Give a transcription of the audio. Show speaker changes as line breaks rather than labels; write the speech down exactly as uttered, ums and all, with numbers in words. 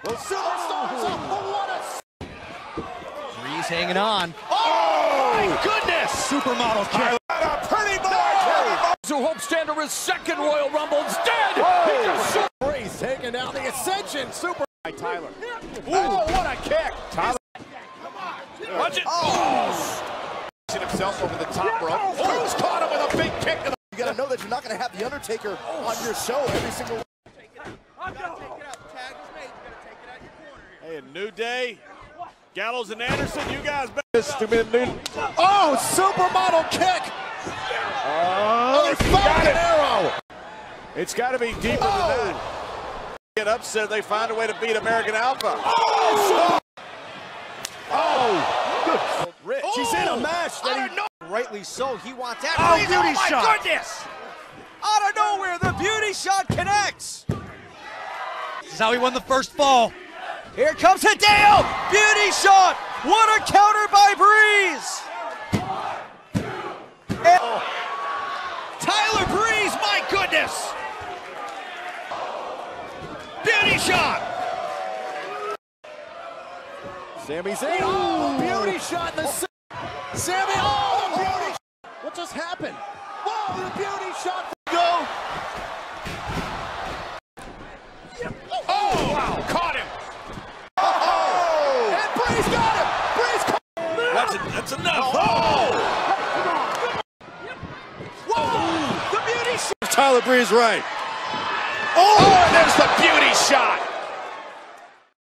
The superstars up, but what a...
Breeze hanging on.
Oh, my goodness! Supermodel kick. A pretty boy!
Who hopes stand to his second Royal Rumble instead.
Oh. Breeze taking down the Ascension. Super... By Tyler. Ooh, oh, what a kick! Tyler.
Watch it.
Oh! Himself over the top rope. Oh, he's caught him with a big kick. To the... You gotta know that you're not gonna have the Undertaker on your show every single...
Hey, a new day. Gallows and Anderson, you guys better.
Oh, supermodel kick!
Oh,
he found an arrow!
It's got to be deeper
oh.
than that. Get upset, they find a way to beat American Alpha.
Oh! Oh! Good.
Rich.
Oh.
He's in a match that
I
he...
don't know.
Rightly so, he wants that.
Oh,
Breeze,
beauty
oh my
shot.
goodness! Out of nowhere, the beauty shot connects. This is how he won the first fall. Here comes Hideo! Beauty shot! What a counter by Breeze! And oh. Tyler Breeze, my goodness! Beauty shot!
Sami Zayn, oh, beauty shot in the... Sami, oh, the beauty... What just happened? Whoa, the beauty shot... Go! Oh, wow, caught him! Oh! And Breeze got him! Breeze caught him!
That's, a, that's enough.
Oh! Whoa! The beauty shot!
Tyler Breeze right.
Oh, and there's the beauty shot!